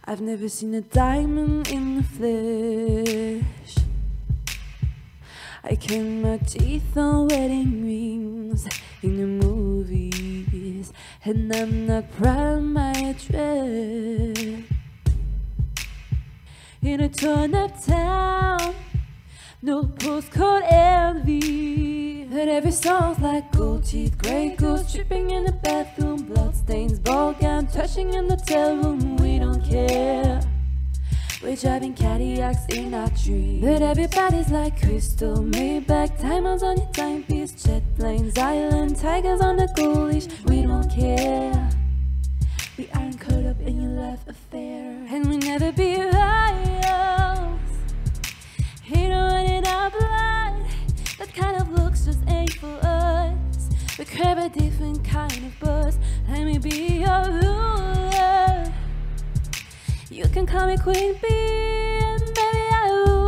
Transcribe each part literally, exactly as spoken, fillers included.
I've never seen a diamond in the flesh. I cut my teeth on wedding rings in the movies, and I'm not proud of my address. In a torn up town, no postcode envy, but every song's like gold teeth, grey goose, tripping in the bathroom, bloodstains, ball gown, touching in the hotel room. We don't care. We're driving Cadillacs in our dreams, but everybody's like Cristal, Maybach, diamonds on your timepiece, jet planes, island, tigers on the gold leash. We don't care. We aren't caught up in your love affair, and we'll never be rivals. Hate running our blood. That kind of looks just ain't for us. We crave a different kind of buzz. Let me be your ruler. You can call me Queen Bee, and baby I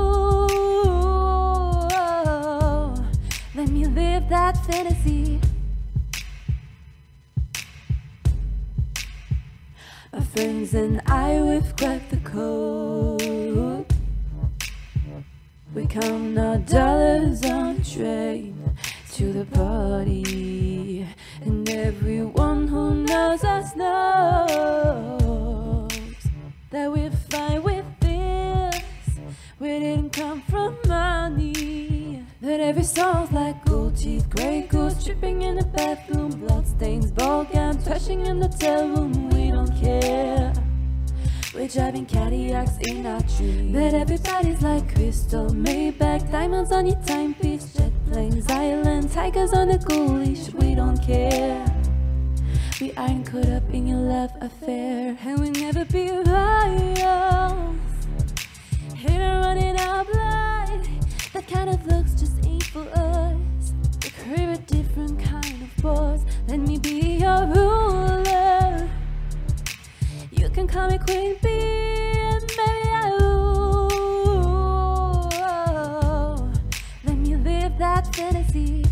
rule. Let me live that fantasy. My friends and I, we've cracked the code. We count our dollars on a train to the party, and everyone who knows us knows that we're fine with this. We didn't come from money, but every song's like gold teeth, grey goose, tripping in the bathroom, bloodstains, ball gown, touching in the hotel room. We don't care. We're driving Cadillacs in our dreams, but everybody's like Cristal, Maybach, diamonds on your timepiece, jet planes, island, tigers on the gold leash. We don't care. We aren't caught up in your love affair, and we'll never be rivals. Hate running our blood. That kind of looks just ain't for us. We crave a different kind of buzz. Let me be your ruler. You can call me Queen Bee, and baby I rule. Let me live that fantasy.